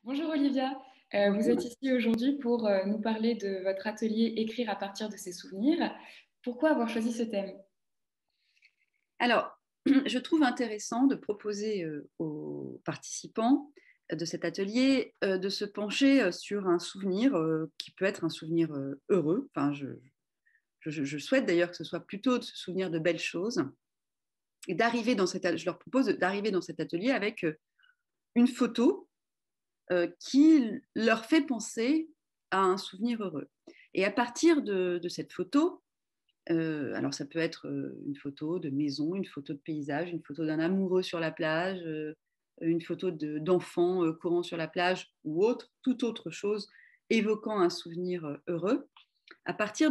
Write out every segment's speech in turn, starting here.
Bonjour Olivia. Vous êtes Bonjour. ici aujourd'hui pour nous parler de votre atelier Écrire à partir de ses souvenirs. Pourquoi avoir choisi ce thème? Alors, je trouve intéressant de proposer aux participants de cet atelier de se pencher sur un souvenir qui peut être un souvenir heureux. Enfin, je souhaite d'ailleurs que ce soit plutôt de se souvenir de belles choses et je leur propose d'arriver dans cet atelier avec une photo qui leur fait penser à un souvenir heureux. Et à partir de cette photo, alors ça peut être une photo de maison, une photo de paysage, une photo d'un amoureux sur la plage, une photo d'enfants courant sur la plage ou toute autre chose évoquant un souvenir heureux. À partir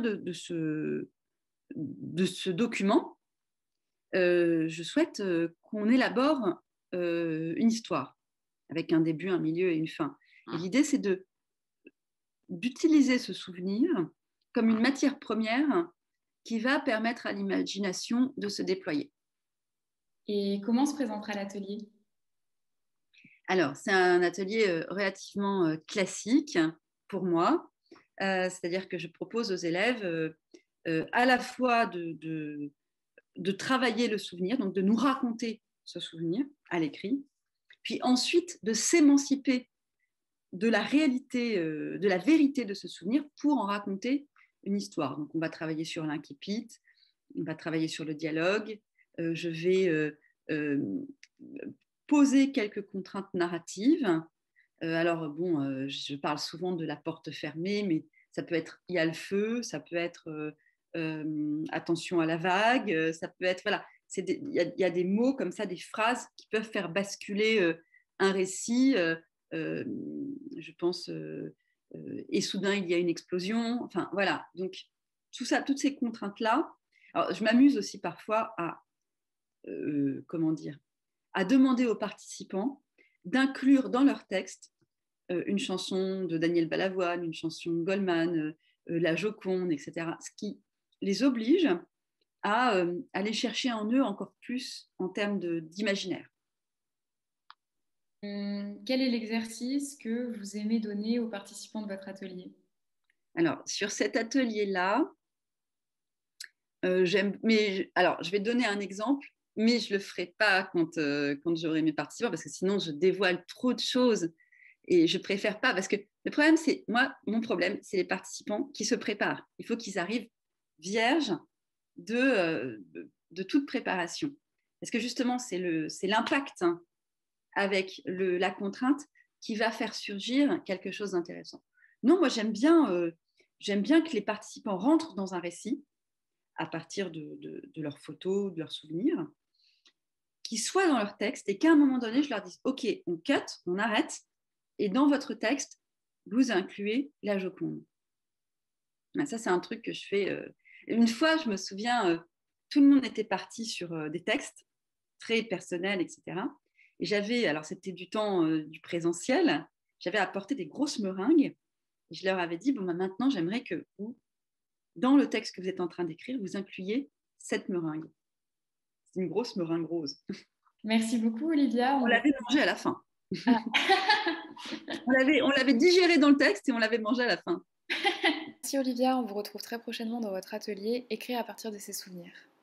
de ce document, je souhaite qu'on élabore une histoire avec un début, un milieu et une fin. Et l'idée, c'est d'utiliser ce souvenir comme une matière première qui va permettre à l'imagination de se déployer. Et comment se présentera l'atelier? Alors, c'est un atelier relativement classique pour moi, c'est-à-dire que je propose aux élèves à la fois de travailler le souvenir, donc de nous raconter ce souvenir à l'écrit, puis ensuite de s'émanciper de la réalité, de la vérité de ce souvenir pour en raconter une histoire. Donc, on va travailler sur l'incipit, on va travailler sur le dialogue, je vais poser quelques contraintes narratives. Alors, bon, je parle souvent de la porte fermée, mais ça peut être il y a le feu, ça peut être attention à la vague, ça peut être, voilà, il y a des mots comme ça, des phrases qui peuvent faire basculer un récit. Euh, je pense, et soudain il y a une explosion. Enfin, voilà. Donc, tout ça, toutes ces contraintes-là. Alors, je m'amuse aussi parfois à, comment dire, à demander aux participants d'inclure dans leur texte une chanson de Daniel Balavoine, une chanson de Goldman, La Joconde, etc. Ce qui les oblige à aller chercher en eux encore plus en termes d'imaginaire. Quel est l'exercice que vous aimez donner aux participants de votre atelier? Alors, sur cet atelier-là, alors, je vais donner un exemple, mais je ne le ferai pas quand j'aurai mes participants, parce que sinon, je dévoile trop de choses et je préfère pas, parce que le problème, c'est, moi, mon problème, c'est les participants qui se préparent. Il faut qu'ils arrivent vierges de toute préparation. Parce que justement, c'est l'impact hein, avec la contrainte qui va faire surgir quelque chose d'intéressant. Non, moi, j'aime bien que les participants rentrent dans un récit à partir de leurs photos, de leurs souvenirs, qui soient dans leur texte et qu'à un moment donné, je leur dise, OK, on cut, on arrête, et dans votre texte, vous incluez la Joconde. Ça, c'est un truc que je fais. Une fois, je me souviens, tout le monde était parti sur des textes très personnels, etc. Et j'avais, alors c'était du temps du présentiel, j'avais apporté des grosses meringues. Et je leur avais dit, bon, bah, maintenant, j'aimerais que vous, dans le texte que vous êtes en train d'écrire, vous incluiez cette meringue. C'est une grosse meringue rose. Merci beaucoup Olivia. On l'avait mangée à la fin. Ah, On l'avait digérée dans le texte et on l'avait mangée à la fin. Merci Olivia, on vous retrouve très prochainement dans votre atelier Écrire à partir de ses souvenirs.